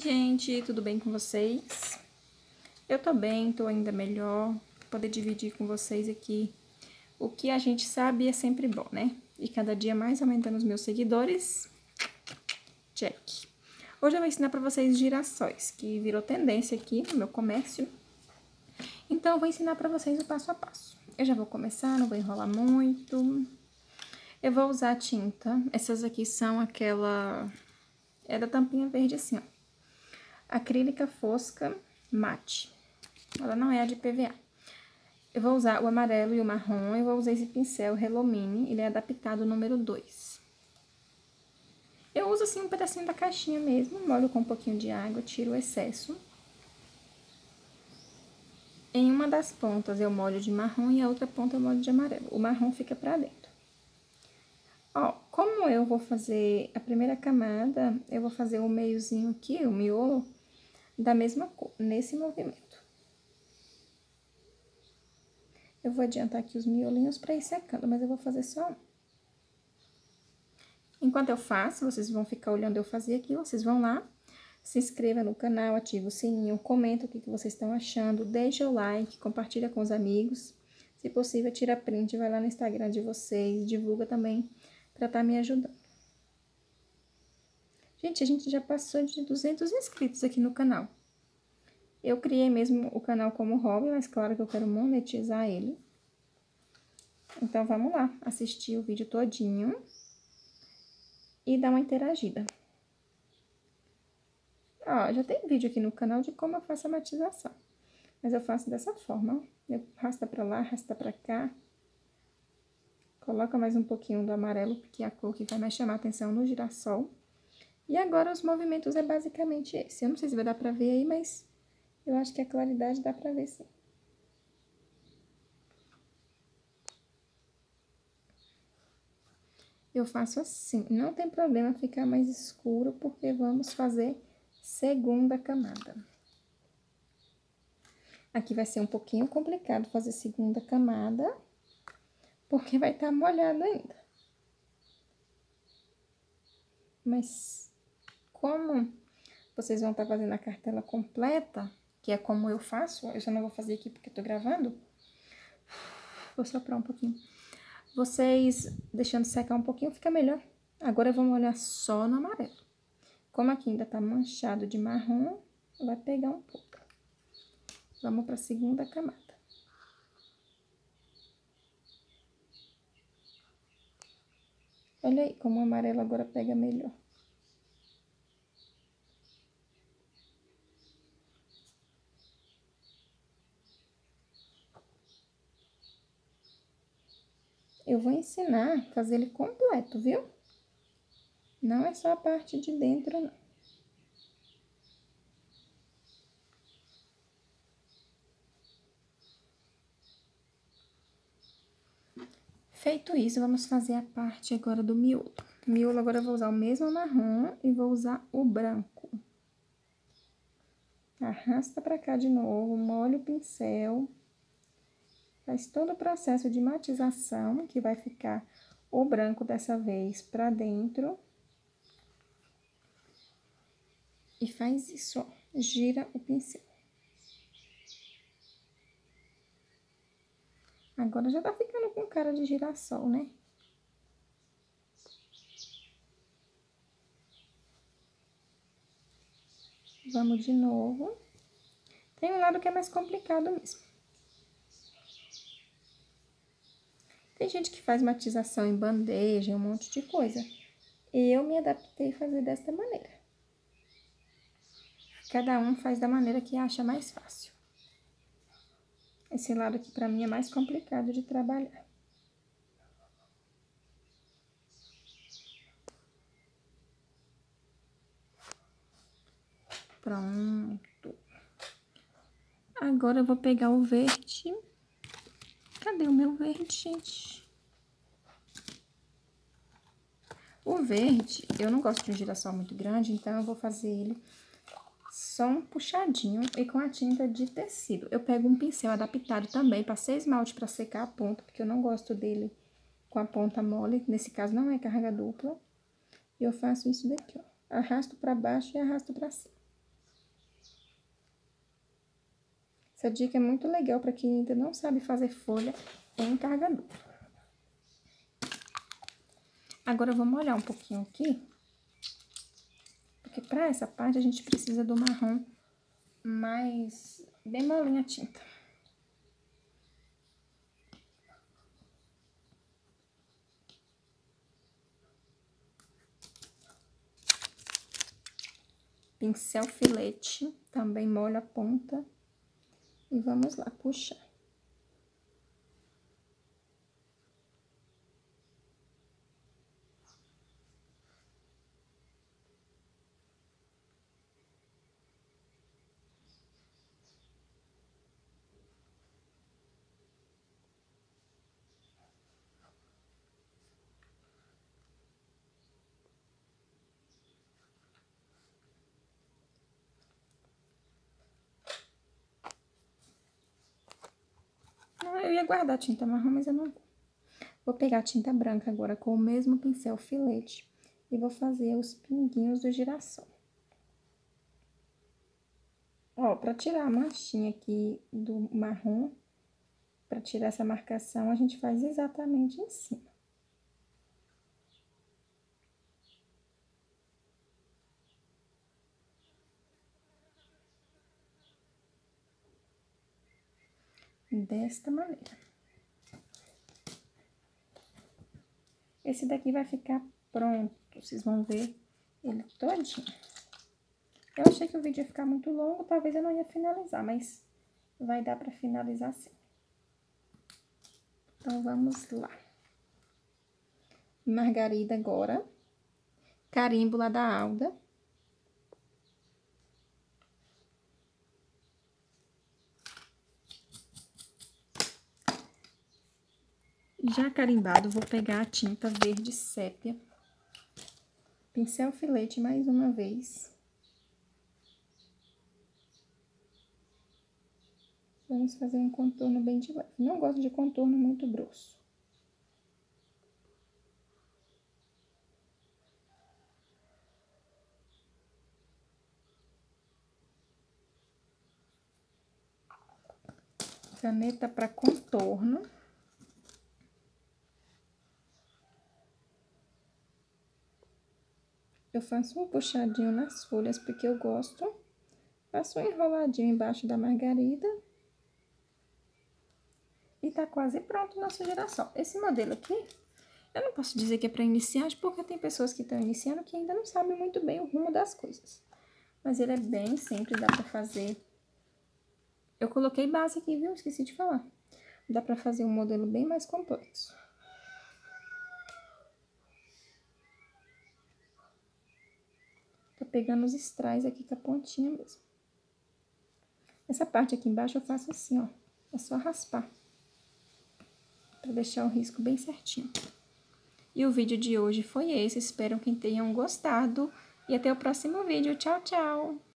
gente, tudo bem com vocês? Eu tô bem, tô ainda melhor. Poder dividir com vocês aqui o que a gente sabe é sempre bom, né? E cada dia mais aumentando os meus seguidores. Check. Hoje eu vou ensinar pra vocês girassóis, que virou tendência aqui no meu comércio. Então eu vou ensinar pra vocês o passo a passo. Eu já vou começar, não vou enrolar muito. Eu vou usar tinta. Essas aqui são aquela... É da tampinha verde assim, ó. Acrílica fosca mate. Ela não é a de PVA. Eu vou usar o amarelo e o marrom. Eu vou usar esse pincel Hello Mini. Ele é adaptado número 2. Eu uso assim um pedacinho da caixinha mesmo. Molho com um pouquinho de água, tiro o excesso. Em uma das pontas eu molho de marrom e a outra ponta eu molho de amarelo. O marrom fica pra dentro. Ó, como eu vou fazer a primeira camada, eu vou fazer o meiozinho aqui, o miolo, da mesma cor, nesse movimento. Eu vou adiantar aqui os miolinhos pra ir secando, mas eu vou fazer só um. Enquanto eu faço, vocês vão ficar olhando eu fazer aqui, vocês vão lá, se inscreva no canal, ativa o sininho, comenta o que vocês estão achando, deixa o like, compartilha com os amigos. Se possível, tira print, vai lá no Instagram de vocês, divulga também pra estar me ajudando. Gente, a gente já passou de 200 inscritos aqui no canal. Eu criei mesmo o canal como hobby, mas claro que eu quero monetizar ele. Então, vamos lá, assistir o vídeo todinho e dar uma interagida. Ó, já tem vídeo aqui no canal de como eu faço a matização. Mas eu faço dessa forma, ó. Eu arrasta pra lá, arrasta pra cá. Coloca mais um pouquinho do amarelo, porque é a cor que vai mais chamar a atenção no girassol. E agora os movimentos é basicamente esse. Eu não sei se vai dar pra ver aí, mas eu acho que a claridade dá pra ver sim. Eu faço assim, não tem problema ficar mais escuro, porque vamos fazer segunda camada. Aqui vai ser um pouquinho complicado fazer segunda camada, porque vai estar molhado ainda. Mas como vocês vão estar fazendo a cartela completa, que é como eu faço, eu já não vou fazer aqui porque eu tô gravando. Vou soprar um pouquinho. Vocês deixando secar um pouquinho fica melhor. Agora eu vou molhar só no amarelo. Como aqui ainda tá manchado de marrom, vai pegar um pouco. Vamos pra segunda camada. Olha aí como o amarelo agora pega melhor. Eu vou ensinar a fazer ele completo, viu? Não é só a parte de dentro, não. Feito isso, vamos fazer a parte agora do miolo. Miolo agora eu vou usar o mesmo marrom e vou usar o branco. Arrasta pra cá de novo, molha o pincel. Faz todo o processo de matização, que vai ficar o branco dessa vez pra dentro. E faz isso, ó, gira o pincel. Agora já tá ficando com cara de girassol, né? Vamos de novo. Tem um lado que é mais complicado mesmo. Tem gente que faz matização em bandeja, um monte de coisa. Eu me adaptei a fazer desta maneira. Cada um faz da maneira que acha mais fácil. Esse lado aqui pra mim é mais complicado de trabalhar. Pronto. Agora eu vou pegar o verde. Cadê o meu verde, gente? O verde, eu não gosto de um girassol muito grande, então eu vou fazer ele só um puxadinho e com a tinta de tecido. Eu pego um pincel adaptado também, passei esmalte pra secar a ponta, porque eu não gosto dele com a ponta mole. Nesse caso não é carga dupla. E eu faço isso daqui, ó. Arrasto pra baixo e arrasto pra cima. Essa dica é muito legal para quem ainda não sabe fazer folha em carregador. Agora, eu vou molhar um pouquinho aqui, porque para essa parte a gente precisa do marrom mais bem molinha a tinta. Pincel filete, também molho a ponta. E vamos lá, puxar. Eu ia guardar a tinta marrom, mas eu não vou. Vou pegar a tinta branca agora com o mesmo pincel filete e vou fazer os pinguinhos do girassol. Ó, pra tirar a manchinha aqui do marrom, pra tirar essa marcação, a gente faz exatamente em cima. Desta maneira. Esse daqui vai ficar pronto, vocês vão ver ele todinho. Eu achei que o vídeo ia ficar muito longo, talvez eu não ia finalizar, mas vai dar pra finalizar sim. Então, vamos lá. Margarida agora. Carimbo lá da Alda. Já carimbado, vou pegar a tinta verde sépia. Pincel filete mais uma vez. Vamos fazer um contorno bem de leve. Não gosto de contorno muito grosso. Caneta para contorno. Eu faço um puxadinho nas folhas, porque eu gosto. Faço um enroladinho embaixo da margarida. E tá quase pronto o nosso girassol. Esse modelo aqui, eu não posso dizer que é para iniciante, porque tem pessoas que estão iniciando que ainda não sabem muito bem o rumo das coisas. Mas ele é bem simples, dá pra fazer. Eu coloquei base aqui, viu? Esqueci de falar. Dá pra fazer um modelo bem mais complexo. Tô pegando os strass aqui com a pontinha mesmo. Essa parte aqui embaixo eu faço assim, ó. É só raspar. Pra deixar o risco bem certinho. E o vídeo de hoje foi esse. Espero que tenham gostado. E até o próximo vídeo. Tchau, tchau!